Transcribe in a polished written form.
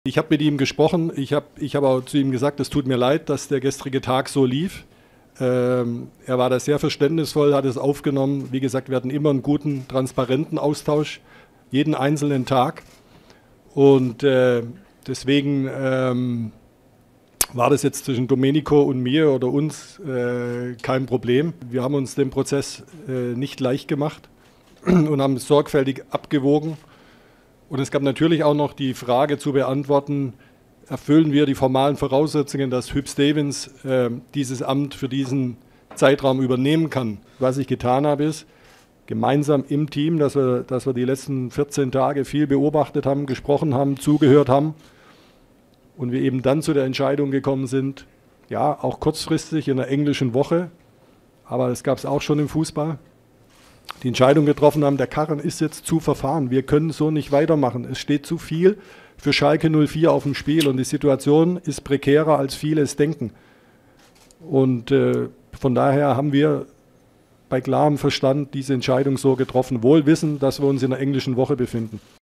Ich habe mit ihm gesprochen, ich hab auch zu ihm gesagt, es tut mir leid, dass der gestrige Tag so lief. Er war da sehr verständnisvoll, hat es aufgenommen. Wie gesagt, wir hatten immer einen guten, transparenten Austausch, jeden einzelnen Tag. Und deswegen war das jetzt zwischen Domenico und mir oder uns kein Problem. Wir haben uns den Prozess nicht leicht gemacht und haben es sorgfältig abgewogen. Und es gab natürlich auch noch die Frage zu beantworten, erfüllen wir die formalen Voraussetzungen, dass Huub Stevens dieses Amt für diesen Zeitraum übernehmen kann. Was ich getan habe, ist, gemeinsam im Team, dass wir die letzten 14 Tage viel beobachtet haben, gesprochen haben, zugehört haben und wir eben dann zu der Entscheidung gekommen sind, ja, auch kurzfristig in der englischen Woche, aber das gab es auch schon im Fußball, die Entscheidung getroffen haben, der Karren ist jetzt zu verfahren, wir können so nicht weitermachen. Es steht zu viel für Schalke 04 auf dem Spiel und die Situation ist prekärer, als viele es denken. Und von daher haben wir bei klarem Verstand diese Entscheidung so getroffen, wohl wissend, dass wir uns in der englischen Woche befinden.